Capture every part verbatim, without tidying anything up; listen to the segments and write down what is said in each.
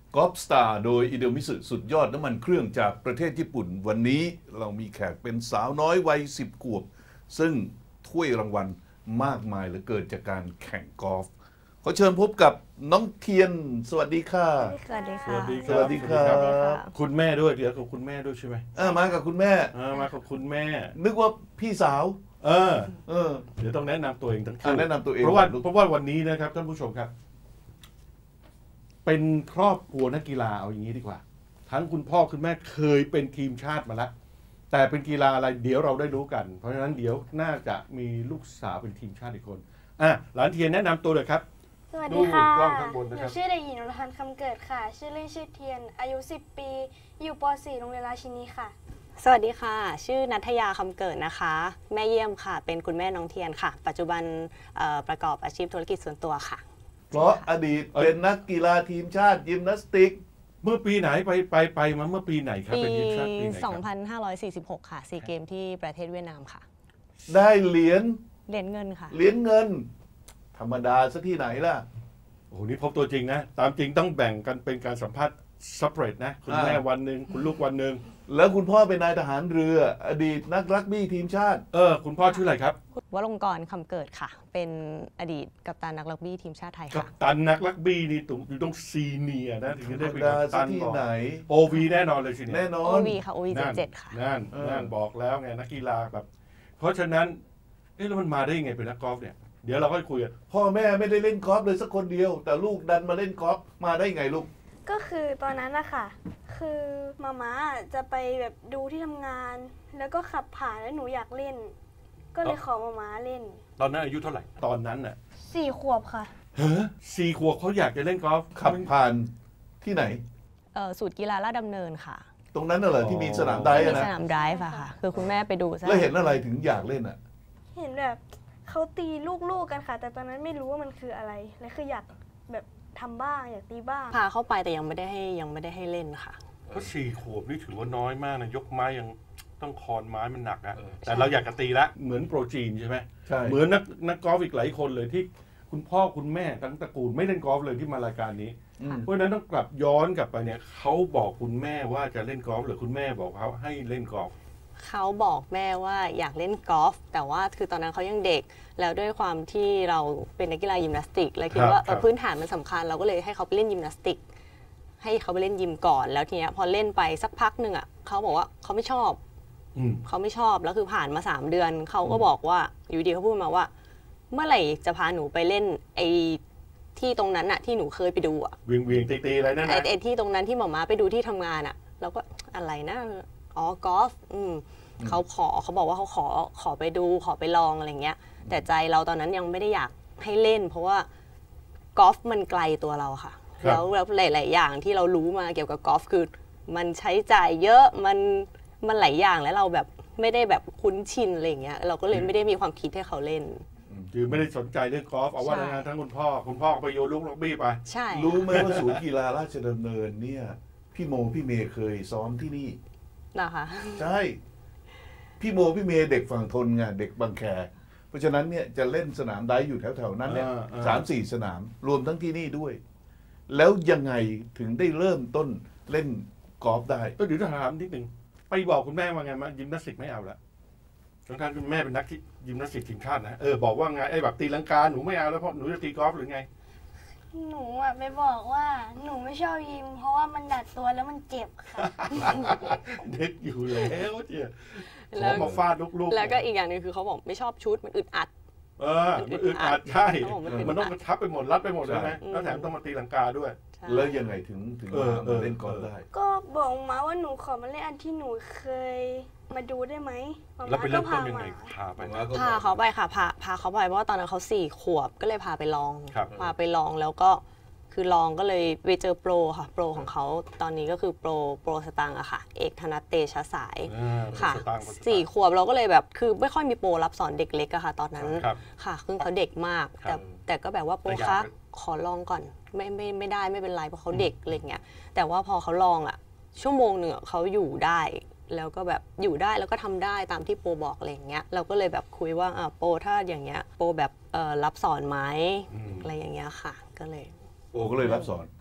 กอล์ฟสตาร์โดยอิเดมิสึสุดยอดน้ำมันเครื่องจากประเทศญี่ปุ่นวันนี้เรามีแขกเป็นสาวน้อยวัยสิบขวบซึ่งถ้วยรางวัลมากมายเหลือเกินจากการแข่งกอล์ฟขอเชิญพบกับน้องเทียนสวัสดีค่ะสวัสดีค่ะสวัสดีครับคุณแม่ด้วยเดี๋ยวกับคุณแม่ด้วยใช่ไหมอ่ามากับคุณแม่อ่ามากับคุณแม่นึกว่าพี่สาวเออเออเดี๋ยวต้องแนะนำตัวเองทั้งคู่แนะนำตัวเองเพราะว่าเพราะว่าวันนี้นะครับท่านผู้ชมครับเป็นครอบครัวนักกีฬาเอาอย่างนี้ดีกว่าทั้งคุณพ่อคุณแม่เคยเป็นทีมชาติมาแล้วแต่เป็นกีฬาอะไรเดี๋ยวเราได้รู้กันเพราะฉะนั้นเดี๋ยวน่าจะมีลูกสาวเป็นทีมชาติอีกคนอ่ะหลานเทียนแนะนำตัวเลยครับสวัสดีค่ะกล้องข้างบนนะหครันูบชื่อเด็กหญิงนรพันธ์คำเกิดค่ะ ชื่อเล่นชื่อเทียน อายุสิบปี อยู่ป .สี่ โรงเรียนราชินีค่ะสวัสดีค่ะชื่อณัฐยาคำเกิดนะคะแม่เยี่ยมค่ะเป็นคุณแม่น้องเทียนค่ะปัจจุบันประกอบอาชีพธุรกิจส่วนตัวค่ะเพราะอดีตเป็นนักกีฬาทีมชาติยิมนาสติกเมื่อปีไหนไปไปไปมาเมื่อปีไหนครับปีเป็นทีมชาติปีไหนครับสองพันห้าร้อยสี่สิบหกค่ะซีเกมที่ประเทศเวียดนามค่ะได้เหรียญเหรียญเงินค่ะเหรียญเงินธรรมดาซะที่ไหนล่ะโอ้โหนี่พบตัวจริงนะตามจริงต้องแบ่งกันเป็นการสัมภาษณ์ซัพเรตนะคุณแม่วันหนึ่งคุณลูกวันหนึ่งแล้วคุณพ่อเป็นนายทหารเรืออดีตนักรักบี้ทีมชาติเออคุณพ่อชื่ออะไรครับวรงกรคำเกิดค่ะเป็นอดีตกัปตันนักรักบี้ทีมชาติไทยค่ะกัปตันนักรักบี้นี่อยู่ต้องซีเนียนะถึงจะได้เป็นกัปตันที่ไหนโอวีแน่นอนเลยสิแน่นอนโอวีค่ะโอวีเจ็ดค่ะนั่นนั่นบอกแล้วไงนักกีฬาแบบเพราะฉะนั้นเอ๊ะแล้วมันมาได้ยังไงเป็นนักกอล์ฟเนี่ยเดี๋ยวเราก็คุยกันพ่อแม่ไม่ได้เล่นกอล์ฟเลยสักคนเดียวแต่ลูกดันมาเล่นกอล์ฟมาได้ไงลูกก็คือตอนนั้นนะคะคือมาม่าจะไปแบบดูที่ทำงานแล้วก็ขับผ่านแล้วหนูอยากเล่นก็เลยขอมาม่าเล่นตอนนั้นอายุเท่าไหร่ตอนนั้นน่ะสี่ขวบค่ะเฮ้อสี่ขวบเขาอยากจะเล่นกอล์ฟขับผ่านที่ไหนเออสูตรกีฬาลาดดำเนินค่ะตรงนั้นน่ะเหรอที่มีสนามไดฟ์นะมีสนามไดฟ์ค่ะคือคุณแม่ไปดูแล้วเห็นอะไรถึงอยากเล่นอ่ะเห็นแบบเขาตีลูกๆกันค่ะแต่ตอนนั้นไม่รู้ว่ามันคืออะไรและคืออยากแบบทำบ้างอยากตีบ้างพาเข้าไปแต่ยังไม่ได้ให้ยังไม่ได้ให้เล่นค่ะเพราะสี่ขวบนี่ถือว่าน้อยมากนะยกไม้ยังต้องคอนไม้มันหนักอะแต่เราอยากจะตีละเหมือนโปรจีนใช่ไหมใช่เหมือนนักนักกอล์ฟอีกหลายคนเลยที่คุณพ่อคุณแม่ทั้งตระกูลไม่เล่นกอล์ฟเลยที่มารายการนี้เพราะฉะนั้นต้องกลับย้อนกลับไปเนี่ยเขาบอกคุณแม่ว่าจะเล่นกอล์ฟหรือคุณแม่บอกเขาให้เล่นกอล์ฟเขาบอกแม่ว่าอยากเล่นกอล์ฟแต่ว่าคือตอนนั้นเขายังเด็กแล้วด้วยความที่เราเป็นนักกีฬายิมนาสติกแล้วคิดว่าพื้นฐานมันสำคัญเราก็เลยให้เขาไปเล่นยิมนาสติกให้เขาไปเล่นยิมก่อนแล้วทีเนี้ยพอเล่นไปสักพักหนึ่งอ่ะเขาบอกว่าเขาไม่ชอบเขาไม่ชอบแล้วคือผ่านมาสามเดือนเขาก็บอกว่าอยู่ดีเขาพูดมาว่าเมื่อไหร่จะพาหนูไปเล่นไอ้ที่ตรงนั้นอ่ะที่หนูเคยไปดูอ่ะเวียงเวียงตีๆอะไรนั่นนะไอ้ที่ตรงนั้นที่หมอม้าไปดูที่ทำงานอ่ะเราก็อะไรนะอ๋อกอล์ฟอืมเขาขอเขาบอกว่าเขาขอขอไปดูขอไปลองอะไรเงี้ยแต่ใจเราตอนนั้นยังไม่ได้อยากให้เล่นเพราะว่ากอล์ฟมันไกลตัวเราค่ะแล้วแล้วหลายๆอย่างที่เรารู้มาเกี่ยวกับกอล์ฟคือมันใช้จ่ายเยอะมันมันหลายอย่างแล้วเราแบบไม่ได้แบบคุ้นชินอะไรเงี้ยเราก็เลยไม่ได้มีความคิดให้เขาเล่นคือไม่ได้สนใจเรื่องกอล์ฟเอาว่าทางทั้งคุณพ่อคุณพ่อไปโยนลูกล็อกบี้ไปใช่รู้ไหมว่าศูนย์กีฬาราชดำเนินเนี่ยพี่โมพี่เมย์เคยซ้อมที่นี่นะคะใช่พี่โมพี่เมย์เด็กฝั่งทนไงเด็กบางแคเพราะฉะนั้นเนี่ยจะเล่นสนามไดฟ์อยู่แถวๆนั้นเนี่ยสามสี่สนามรวมทั้งที่นี่ด้วยแล้วยังไงถึงได้เริ่มต้นเล่นกอล์ฟได้ก็เดี๋ยวถามนิดนึงไปบอกคุณแม่ว่าไงมายิมนาสติกไม่เอาละทั้งการคุณแม่เป็นนักที่ยิมนาสติกทีมชาตินะเออบอกว่าไงไอ้แบบตีลังกาหนูไม่เอาแล้วเพราะหนูจะตีกอล์ฟหรือไงหนูอ่ะไปบอกว่าหนูไม่ชอบยิมเพราะว่ามันดัดตัวแล้วมันเจ็บค่ะเด็กอยู่แล้วเจ้าแล้วมาฟาดลูกๆแล้วก็อีกอย่างนึงคือเขาบอกไม่ชอบชุดมันอึดอัดเออมันอึดอัดใช่มันต้องกระชับไปหมดรัดไปหมดเลยไหมแล้วแถมต้องมาตีลังกาด้วยแล้วยังไงถึงถึงมาเล่นกอล์ฟได้ก็บอกมาว่าหนูขอมาเล่นอันที่หนูเคยมาดูได้ไหมแล้วไปเริ่มต้นยังไงพาไปพาเขาไปค่ะพาพาเขาไปเพราะว่าตอนนั้นเขาสี่ขวบก็เลยพาไปลองพาไปลองแล้วก็คือลองก็เลยไปเจอโปรค่ะโปรของเขาตอนนี้ก็คือโปรโปรสตังอะค่ะเอกธนเตชะสายค่ะสี่ขวบเราก็เลยแบบคือไม่ค่อยมีโปรรับสอนเด็กเล็กอะค่ะตอนนั้นค่ะคือเขาเด็กมากแต่แต่ก็แบบว่าโปรคะขอลองก่อนไม่ไม่ไม่ได้ไม่เป็นไรเพราะเขาเด็กอะไรเงี้ยแต่ว่าพอเขาลองอะชั่วโมงหนึ่งเขาอยู่ได้แล้วก็แบบอยู่ได้แล้วก็ทำได้ตามที่โปรบอกอะไรอย่างเงี้ยเราก็เลยแบบคุยว่าอ่ะโปรถ้าอย่างเงี้ยโปรแบบเอ่อรับสอนไหมอะไรอย่างเงี้ยค่ะก็เลยโอก็เลยรับสอน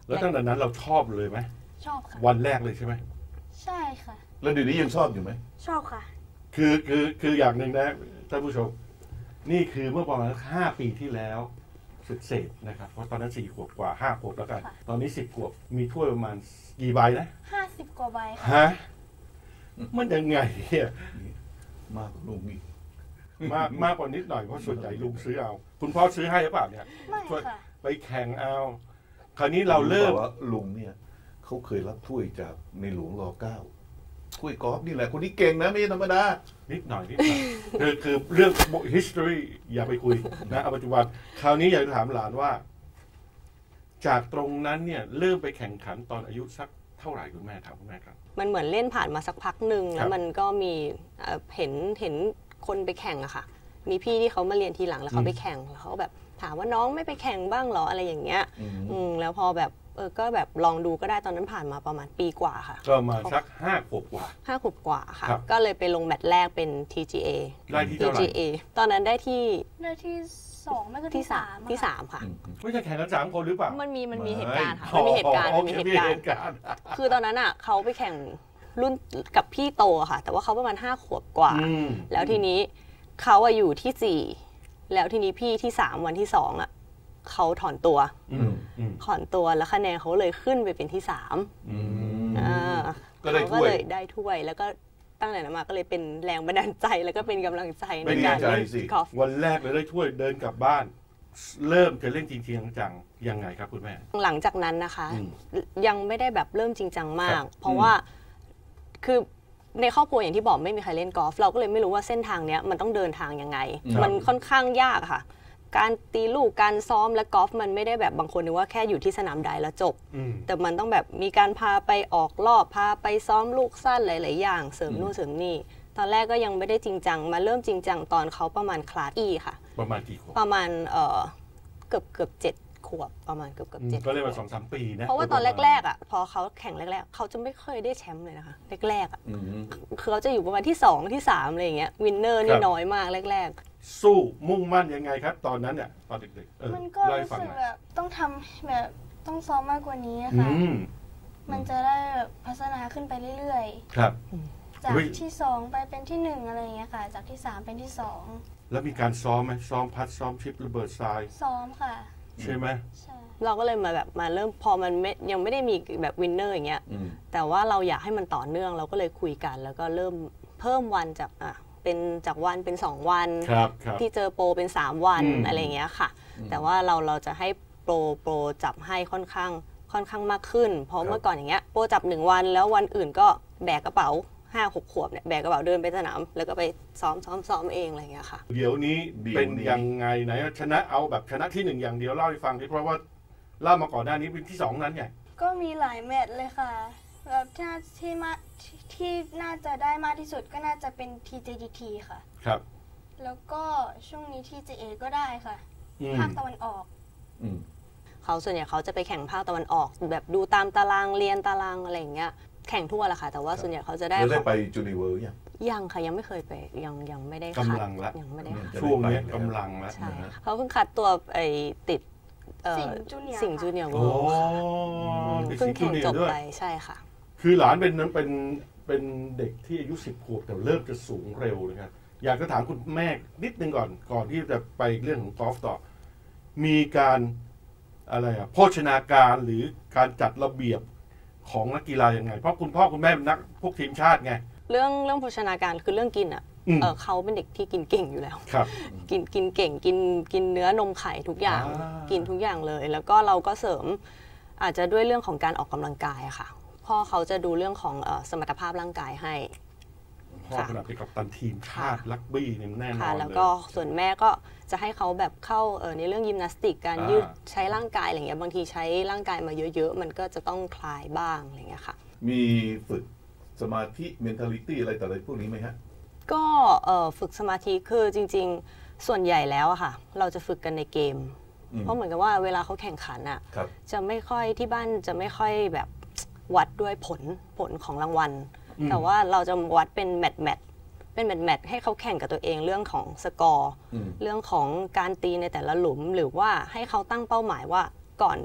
แล้วตั้งแต่นั้นเราชอบเลยไหมชอบค่ะวันแรกเลยใช่ไหมใช่ค่ะแล้วเดี๋ยวนี้ยังชอบอยู่ไหมชอบค่ะคือคือคืออย่างหนึ่งนะท่านผู้ชม นี่คือเมื่อประมาณห้าปีที่แล้วสุดเศษนะครับเพราะตอนนั้นสี่ขวบกว่าห้าขวบแล้วกันค่ะตอนนี้สิบขวบมีถ้วยประมาณกี่ใบนะห้าสิบกว่าใบค่ะฮะมันยังไงเนี่ยมากกว่าลุงอีกมากมากกว่านิดหน่อยเพราะส่วนใหญ่ลุงซื้อเอา คุณพ่อซื้อให้หรือเปล่าเนี่ยไม่ช่วยค่ะไปแข่งเอา คราวนี้เราเริ่มบอกว่าลุงเนี่ยเขาเคยรับถ้วยจากในหลวงรอเก้าถ้วยกอล์ฟนี่แหละคนนี้เก่งนะไม่ใช่ธรรมดานิดหน่อยนิดหน่อยคือคือเรื่อง history อย่าไปคุยนะเอาปัจจุบัน คราวนี้อยากจะถามหลานว่า จากตรงนั้นเนี่ยเริ่มไปแข่งขันตอนอายุสักเท่าไหร่คุณแม่ถามคุณแม่ครับมันเหมือนเล่นผ่านมาสักพักหนึ่งครัแล้บวมันก็มีเอ่อเห็นเห็นคนไปแข่งอะค่ะ มีพี่ที่เขามาเรียนทีหลังแล้วเขาไปแข่งแล้วเขาแบบถามว่าน้องไม่ไปแข่งบ้างเหรออะไรอย่างเงี้ยอืมอืมแล้วพอแบบเออก็แบบลองดูก็ได้ตอนนั้นผ่านมาประมาณปีกว่าค่ะก็มาสักห้าขวบกว่าห้าขวบกว่าค่ะครับก็เลยไปลงแมตช์แรกเป็น ที จี เอได้ที่เท่าไหร่ที จี เอ ตอนนั้นได้ที่ได้ที่สองไม่ก็ที่ที่สาสาม มที่ค่ะสามค่ะอืมไม่ใช่แข่งกันสามคนหรือเปล่ามันมีมันมีไม่เหตุการณ์ค่ะมันมีเหตุการณ์มันมีเหตุการณ์เหตุการณ์คือตอนนั้นอ่ะเขาไปแข่งรุ่นกับพี่โตอะค่ะ แต่ว่าเขาประมาณห้าขวบกว่าอืมแล้วทีนี้เขาอะอยู่ที่สี่แล้วทีนี้พี่ที่สามวันที่สองอะเขาถอนตัวอืมอืมถอนตัวแล้วคะแนนเขาเลยขึ้นไปเป็นที่สามอืมอ่าก็ได้เขาถ้วยเลยได้ถ้วย แล้วก็ตั้งแต่นั้นมาก็เลยเป็นแรงบันดาลใจแล้วก็เป็นกำลังใจในไม่ดีการใจเล่นสิกอล์ฟวันแรกเลยได้ถ้วยเดินกลับบ้าน เริ่มจะเล่นจริงๆจังๆยังไงครับคุณแม่หลังจากนั้นนะคะอืมยังไม่ได้แบบเริ่มจริงจังมาครักบเพราะว่าคือในครอบครัวอย่างที่บอกไม่มีใครเล่นกอล์ฟเราก็เลยไม่รู้ว่าเส้นทางเนี้ยมันต้องเดินทางยังไงครับมันค่อนข้างยากค่ะ การตีลูกการซ้อมและกอล์ฟมันไม่ได้แบบบางคนนึกว่าแค่อยู่ที่สนามใดแล้วจบอืมแต่มันต้องแบบมีการพาไปออกรอบพาไปซ้อมลูกสั้นหลาย ๆ อย่างเสริมนู่นเสริมนี่ตอนแรกก็ยังไม่ได้จริงจังมาเริ่มจริงจังตอนเขาประมาณคลาสอีค่ะประมาณกี่ขวบประมาณเออเกือบเกือบเจ็ดขวบประมาณเกือบเกือบอืมเจ็ดก็เล่นมาสองสามปีนะเพราะว่าตอนแรก ๆ อ่ะ พอเขาแข่งแรก ๆ เขาจะไม่เคยได้แชมป์เลยนะคะแรกๆอ่ะอืมคือเขาจะอยู่ประมาณที่สองที่สามอะไรอย่างเงี้ยวินเนอร์นี่น้อยมากแรกสู้มุ่งมั่นยังไงครับ ตอนนั้นเนี่ยตอนเด็กๆเออมันก็เล่าให้รู้ฟังสึกหน่อยแบบต้องทำแบบต้องซ้อมมากกว่านี้อืค่ะมมันจะได้แบบพัฒนาขึ้นไปเรื่อยครับๆ จากเฮ้ยที่สองไปเป็นที่หนึ่งอะไรอย่างเงี้ยค่ะ จากที่สามเป็นที่สองแล้วมีการซ้อมไหมซ้อมพัดซ้อมชิประเบิดทรายซ้อมค่ะใช่ไหมใช่ๆ เราก็เลยมาแบบมาเริ่มพอมันไม่ยังไม่ได้มีแบบวินเนอร์อย่างเงี้ยอืมแต่ว่าเราอยากให้มันต่อเนื่องเราก็เลยคุยกัน แล้วก็เริ่มเพิ่มวันจากอ่ะเป็นจากวันเป็นสองวันครับครับที่เจอโปรเป็นสามวันอืมอะไรอย่างเงี้ยค่ะ แต่ว่าเราเราจะให้โปรโปรจับให้ค่อนข้างค่อนข้างมากขึ้น เพราะเมื่อก่อนอย่างเงี้ยโปรจับหนึ่งวันแล้ววันอื่นก็แบกกระเป๋าห้าหกขวบเนี่ยแบกกระเป๋าเดินไปสนาม แล้วก็ไปซ้อมซ้อมซ้อมเองอะไรอย่างเงี้ยค่ะเดี๋ยวนี้เดี๋ยวนี้เป็นยังไงไหนชนะเอาแบบชนะที่หนึ่งอย่างเดียวเล่าให้ฟังดิเพราะว่าเล่ามาก่อนหน้านี้เป็นที่สองนั้นไงก็มีหลายแมตช์เลยค่ะแบบที่น่าที่มาที่ที่น่าจะได้มากที่สุดก็น่าจะเป็น ที เจ ดี ที ค่ะครับแล้วก็ช่วงนี้ ที เจ เอ ก็ได้ค่ะอืมภาคตะวันออกอืมเขาส่วนใหญ่เขาจะไปแข่งภาคตะวันออก แบบดูตามตารางเรียนตารางอะไรอย่างเงี้ยแข่งทั่วแหละค่ะ แต่ว่าส่วนใหญ่เขาจะได้แล้วได้ของไปจูนิเวิร์ยังยังค่ะยังไม่เคยไปยังยังไม่ได้คัดกำลังละยังไม่ได้คัดช่วงนี้กำลังแล้วใช่นะฮะค่ะเขาเพิ่งคัดตัวไอ้ติดเอ่อสิงห์จูเนียร์สิงห์ค่ะจูเนียร์โอ้เวิลด์เป็นเพิ่สิงงจูแข่งเนียจบร์ด้วยไปใช่ค่ะคือหลานเป็นนั้นเป็นเป็นเด็กที่อายุสิบขวบแต่เริ่มจะสูงเร็วเลยครับอยากจะถามคุณแม่นิดนึงก่อนก่อนที่จะไปเรื่องของกอล์ฟต่อ มีการอะไรอะโภชนาการหรือการจัดระเบียบของนักกีฬายังไง เพราะคุณพ่อคุณแม่เป็นนักพวกทีมชาติไงเรื่องเรื่องโภชนาการคือเรื่องกินอ่ะอืมเออเขาเป็นเด็กที่กินเก่งอยู่แล้วครับกินกินเก่งกินกินเนื้อนมไข่ทุกอย่างอ่ากินทุกอย่างเลย แล้วก็เราก็เสริมอาจจะด้วยเรื่องของการออกกำลังกายอะค่ะพ่อเขาจะดูเรื่องของเอ่อสมรรถภาพร่างกายให้พ่อขนาดเป็นกัปตันทีมชาติลักบี้เนี่ยแน่นอค่ะนแล้วเลยก็ส่วนแม่ก็จะให้เขาแบบเข้าเอ่อในเรื่องยิมนาสติกการอ่ายืยืดใช้ร่างกายอะไรเงี้ยบางทีใช้ร่างกายมาเยอะๆ มันก็จะต้องคลายบ้างอะไรเงี้ยค่ะมีฝึกสมาธิ mentality อะไรต่ออะไรพวกนี้ไหมฮะก็เอ่อฝึกสมาธิคือจริงๆส่วนใหญ่แล้วอะค่ะ เราจะฝึกกันในเกมอืมเพราะเหมือนกับว่าเวลาเขาแข่งขันอะครับจะไม่ค่อยที่บ้านจะไม่ค่อยแบบวัดด้วยผลผลของรางวัลอืมแต่ว่าเราจะวัดเป็นแมตช์แมตช์เป็นแมตช์แมตช์ให้เขาแข่งกับตัวเองเรื่องของสกอร์อืมเรื่องของการตีในแต่ละหลุมหรือว่าให้เขาตั้งเป้าหมายว่าก่อน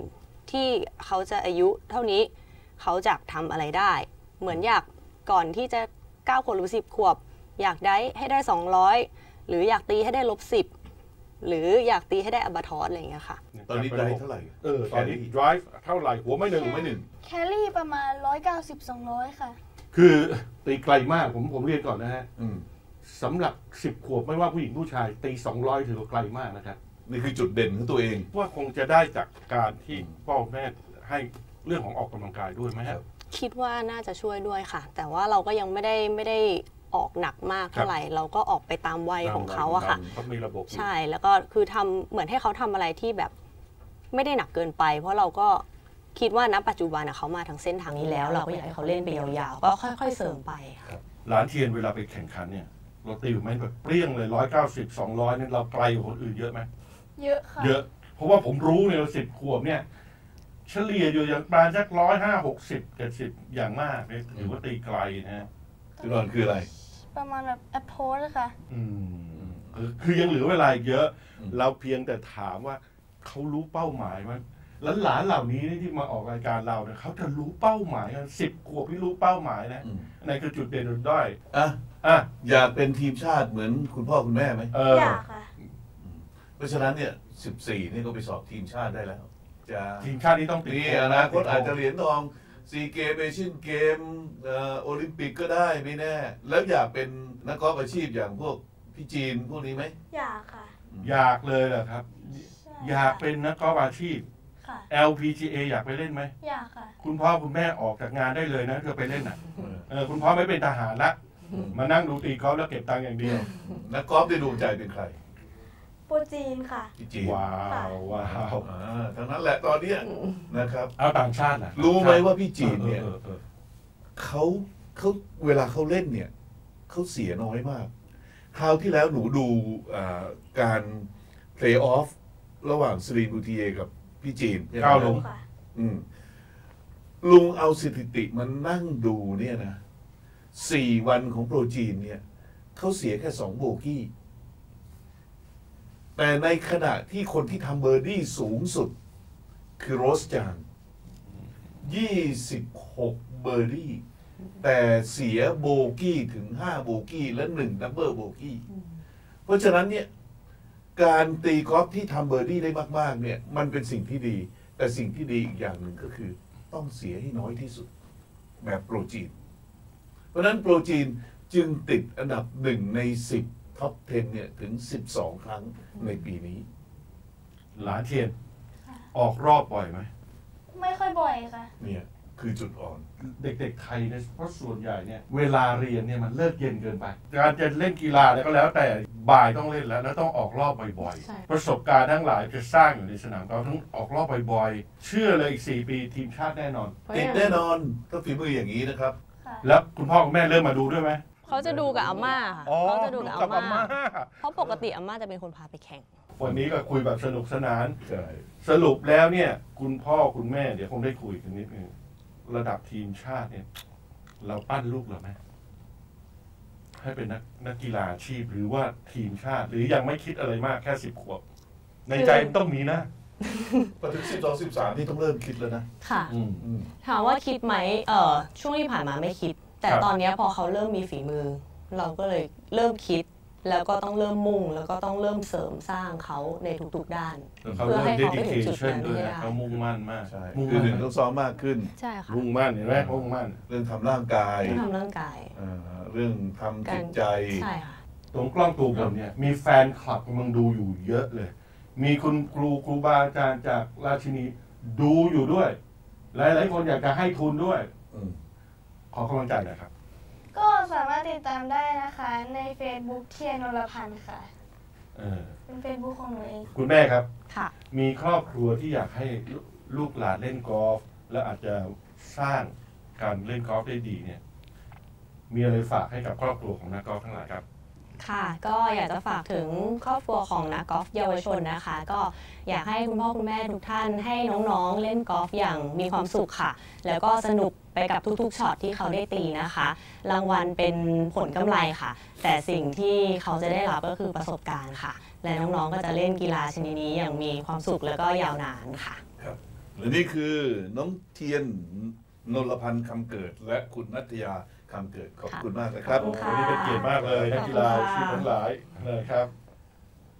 ที่เขาจะอายุเท่านี้เขาจะทำอะไรได้เหมือนอยากก่อนที่จะเก้าขวบหรือสิบขวบอยากได้ให้ได้สองร้อยหรืออยากตีให้ได้ลบสิบหรืออยากตีให้ได้อัลบาทอสอะไรอย่างเงี้ยค่ะตอนนี้ได้เท่าไหร่เออตอนนี้ drive เท่าไหร่หัวไม่หนึ่งหัวไม่หนึ่งแคลรี่ประมาณหนึ่งร้อยเก้าสิบ สองร้อยค่ะคือตีไกลมากผมผมเรียนก่อนนะฮะสำหรับสิบขวบไม่ว่าผู้หญิงผู้ชายตีสองร้อยถือว่าไกลมากนะครับนี่คือจุดเด่นของตัวเองว่าคงจะได้จากการที่พ่อแม่ให้เรื่องของออกกำลังกายด้วยไหมครับคิดว่าน่าจะช่วยด้วยค่ะแต่ว่าเราก็ยังไม่ได้ไม่ได้ออกหนักมากเท่าไหร่เราก็ออกไปตามวัยของเขาอะค่ะเขามีระบบใช่แล้วก็คือทำเหมือนให้เขาทำอะไรที่แบบไม่ได้หนักเกินไป เพราะเราก็คิดว่าณปัจจุบันเขามาทางเส้นทางนี้แล้วเราก็อยากให้เขาเล่นไปยาวๆก็ค่อยๆเสริมไปครับหลานเทียนเวลาไปแข่งขันเนี่ยเราตีอยู่ไหมแบบเปรี้ยงเลยร้อยเก้าสิบสองร้อยนี่เราไกลกว่าคนอื่นเยอะไหมเยอะค่ะเยอะเพราะว่าผมรู้เนี่ยสิบขวบเนี่ยเฉลี่ยอยู่อย่างประมาณสักร้อยห้าหกสิบเจ็ดสิบอย่างมากเนี่ยถือว่าตีไกลนะจุดอ่อนคืออะไรประมาณแบบแอปโพสค่ะอืมคือยังเหลือเวลาเยอะเราเพียงแต่ถามว่าเขารู้เป้าหมายมั้ยแล้วหลานเหล่านี้ที่มาออกรายการเราเนี่ยเขาจะรู้เป้าหมายกันสิบขวบที่รู้เป้าหมายนะในคือจุดเด่นจุดด้อยอ่ะอ่ะอยากเป็นทีมชาติเหมือนคุณพ่อคุณแม่ไหมอยากค่ะเพราะฉะนั้นเนี่ยสิบสี่นี่ก็ไปสอบทีมชาติได้แล้วจะทีมชาตินี้ต้องนี่อนาคตอาจจะเหรียญทองซีเกมเอเชียนเกมโอลิมปิกก็ได้ไม่แน่แล้วอยากเป็นนักกอล์ฟอาชีพอย่างพวกพี่จีนพวกนี้ไหมอยากค่ะอยากเลยเหรอครับอยากเป็นนักกอล์ฟอาชีพ แอล พี จี เอ อยากไปเล่นไหมอยากค่ะคุณพ่อคุณแม่ออกจากงานได้เลยนะเธอไปเล่นอ่ะเออคุณพ่อไม่เป็นทหารละมานั่งดูตีกอล์ฟแล้วเก็บตังค์อย่างเดียวนักกอล์ฟได้ดูใจเป็นใครโปรจีนค่ะพี่จีนว้าวว้าวทั้งนั้นแหละตอนนี้นะครับเอาต่างชาตินะรู้ไหมว่าพี่จีนเนี่ยเขาเขาเวลาเขาเล่นเนี่ยเขาเสียน้อยมากคราวที่แล้วหนูดูการเพลย์ออฟระหว่างสรีนบูทีเอกับพี่จีนก้าวลงลุงเอาสถิติมันนั่งดูเนี่ยนะสี่วันของโปรจีนเนี่ยเขาเสียแค่สองโบกี้แต่ในขณะที่คนที่ทำเบอร์ดี้สูงสุดคือโรสจางยี่สิบหกเบอร์ดี้แต่เสียโบกี้ถึงห้าโบกี้และหนึ่งดับเบิลโบกี้เพราะฉะนั้นเนี่ยการตีกอล์ฟที่ทำเบอร์ดี้ได้มากๆเนี่ยมันเป็นสิ่งที่ดีแต่สิ่งที่ดีอีกอย่างหนึ่งก็คือต้องเสียให้น้อยที่สุดแบบโปรจีนเพราะฉะนั้นโปรจีนจึงติดอันดับหนึ่งในสิบท็อปสิบเนี่ยถึงสิบสองครั้งในปีนี้หลานเทียนออกรอบบ่อยไหมไม่ค่อยบ่อยค่ะเนี่ยคือจุดอ่อนเด็กๆไทยเนี่ยเพราะส่วนใหญ่เนี่ยเวลาเรียนเนี่ยมันเลิกเย็นเกินไปการจะเล่นกีฬาเนี่ยก็แล้วแต่บ่ายต้องเล่นแล้วแล้วต้องออกรอบบ่อยๆประสบการณ์ทั้งหลายจะสร้างอยู่ในสนามเราต้องออกรอบบ่อยๆเชื่อเลยอีกสี่ปีทีมชาติแน่นอนติดแน่นอนก็ฝีมืออย่างนี้นะครับแล้วคุณพ่อคุณแม่เริ่มมาดูด้วยไหมเขาจะดูกับอาม่าค่ะเขาจะดูกับอาม่าเพราะปกติอาม่าจะเป็นคนพาไปแข่งวันนี้ก็คุยแบบสนุกสนานสรุปแล้วเนี่ยคุณพ่อคุณแม่เดี๋ยวคงได้คุยกันนิดนึงระดับทีมชาติเนี่ยเราปั้นลูกเราไหมให้เป็นนักนักกีฬาอาชีพหรือว่าทีมชาติหรือยังไม่คิดอะไรมากแค่สิบขวบในใจต้องมีนะพอถึงสิบสองสิบสามที่ต้องเริ่มคิดแล้วนะค่ะถามว่าคิดไหมเอ่อช่วงที่ผ่านมาไม่คิดแต่ตอนนี้พอเขาเริ่มมีฝีมือเราก็เลยเริ่มคิดแล้วก็ต้องเริ่มมุ่งแล้วก็ต้องเริ่มเสริมสร้างเขาในทุกๆด้านเพื่อให้เขาไปถึงจุดนั้นได้เขามุ่งมั่นมากใช่คือหนึ่งต้องซ้อมมากขึ้นใช่ค่ะมุ่งมั่นเห็นไหมมุ่งมั่นเรื่องทำร่างกายเรื่องทำร่างกายเรื่องทำจิตใจใช่ค่ะตรงกล้องตูบเนี่ยมีแฟนคลับกำลังดูอยู่เยอะเลยมีคุณครูครูบาอาจารย์จากราชินีดูอยู่ด้วยหลายๆคนอยากจะให้ทุนด้วยขอกำลังใจหน่อยครับก็สามารถติดตามได้นะคะใน Facebook เทียนนรพันธ์ค่ะเป็น Facebook ของหนูเองคุณแม่ครับค่ะมีครอบครัวที่อยากให้ลูกหลานเล่นกอล์ฟและอาจจะสร้างการเล่นกอล์ฟได้ดีเนี่ยมีอะไรฝากให้กับครอบครัวของนักกอล์ฟทั้งหลายครับค่ะก็อยากจะฝากถึงครอบครัวของนักกอล์ฟเยาวชนนะคะก็อยากให้คุณพ่อคุณแม่ทุกท่านให้น้องๆเล่นกอล์ฟอย่างมีความสุขค่ะแล้วก็สนุกไปกับทุกๆช็อตที่เขาได้ตีนะคะรางวัลเป็นผลกำไรค่ะแต่สิ่งที่เขาจะได้รับก็คือประสบการณ์ค่ะและน้องๆก็จะเล่นกีฬาชนิดนี้อย่างมีความสุขแล้วก็ยาวนานค่ะครับและนี่คือน้องเทียนนนลพันธ์คำเกิด และคุณนัทยาคำเกิดขอบคุณมากนะครับวันนี้เป็นเกียรติมากเลยนักกีฬาอาชีพทั้งหลายนะครับ